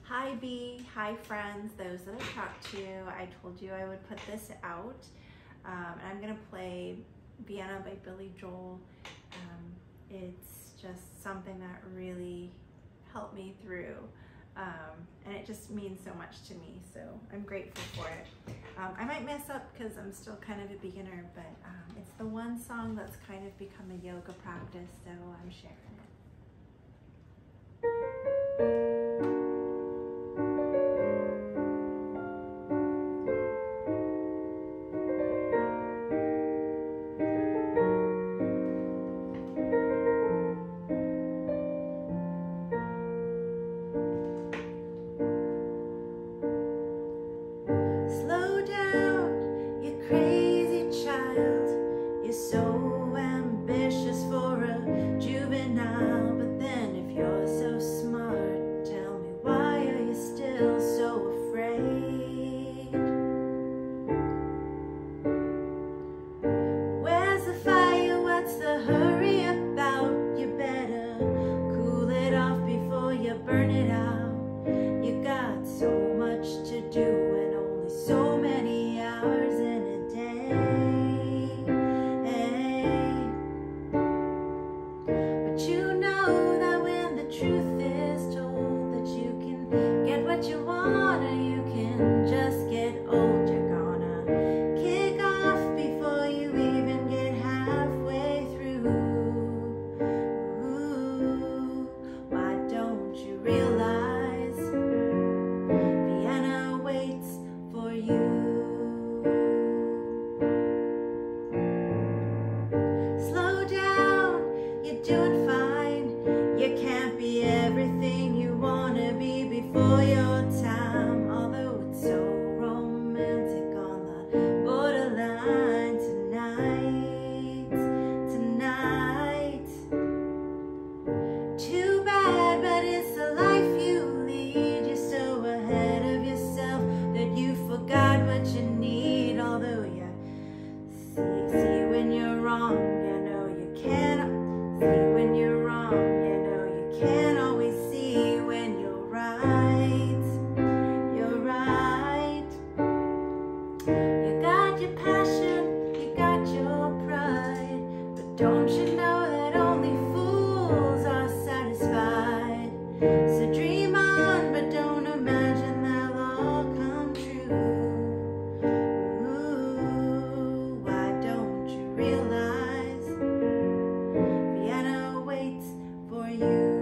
Hi B, hi friends, those that I talked to. I told you I would put this out. And I'm gonna play Vienna by Billy Joel. It's just something that really helped me through. And it just means so much to me, so I'm grateful for it. I might mess up because I'm still kind of a beginner, but it's the one song that's kind of become a yoga practice, so I'm sharing it. Slow down, you crazy child. You're so ambitious for a juvenile. But then if you're so smart, tell me, why are you still so afraid? Where's the fire? What's the hurry about? You better cool it off before you burn it out. You got so much to do, so many hours in a day. But you know that when the truth is told, that you can get what you want, or you can just get old. You're gonna kick off before you even get halfway through. Ooh, why don't you realize Vienna waits for you? Slow down, you're doing fine. You can't be everything you want to be before your time. Although it's so romantic on the borderline tonight, tonight. Too bad, but it's the life you lead. You're so ahead of yourself that you forgot what you need. Although you see when you're wrong, you know you can't see when you're wrong, you know you can't always see when you're right. You're right. You got your passion, you got your pride, but don't you know that only fools are satisfied? So dream on, but don't imagine they'll all come true. Ooh, why don't you realize Vienna waits for you?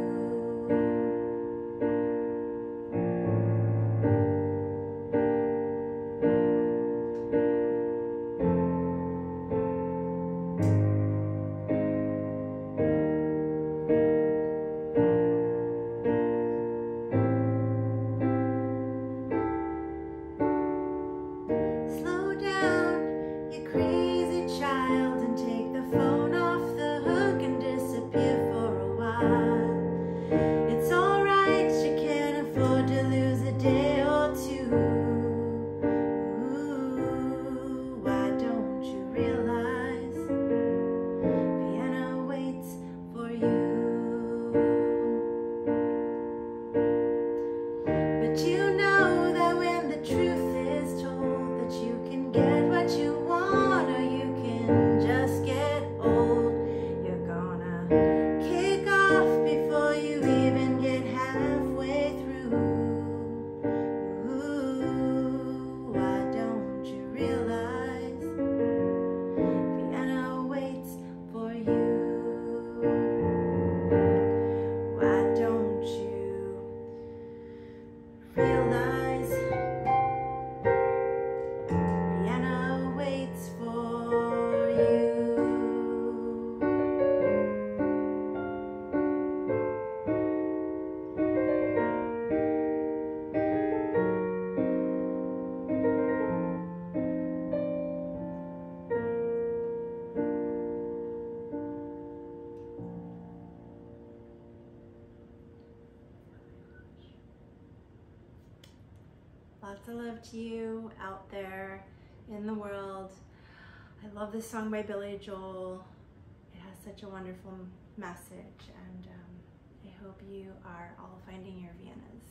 Slow down, you crazy child, and take the phone off the hook and disappear for a while. It's alright, you can't afford to lose a day or two. Ooh, why don't you realize Vienna waits for you? But you know that when the truth is told, that you can get what you want, or you can just get old. You're gonna kick off before you even get halfway through. Ooh, why don't you realize Vienna waits for you? Why don't you realize Vienna waits for you? Lots of love to you out there in the world. I love this song by Billy Joel. It has such a wonderful message, and I hope you are all finding your Viennas.